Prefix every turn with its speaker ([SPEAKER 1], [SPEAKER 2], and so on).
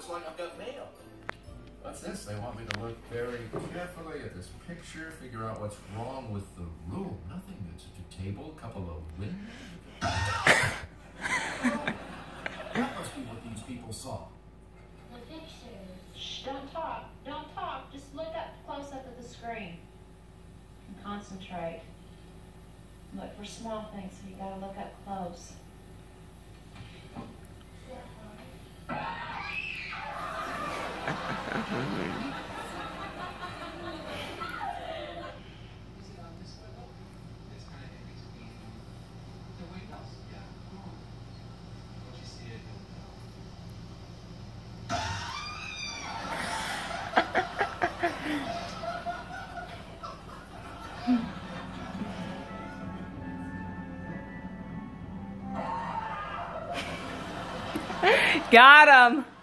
[SPEAKER 1] looks like I've got mail.
[SPEAKER 2] What's this? They want me to look very carefully at this picture, figure out what's wrong with the room. Nothing. It's a table, a couple of windows.
[SPEAKER 1] That must be what these people saw.
[SPEAKER 3] The pictures.
[SPEAKER 4] Shh, don't talk. Don't talk. Just look up close up at the screen and concentrate. Look for small things, so you gotta look up close.
[SPEAKER 5] Got him.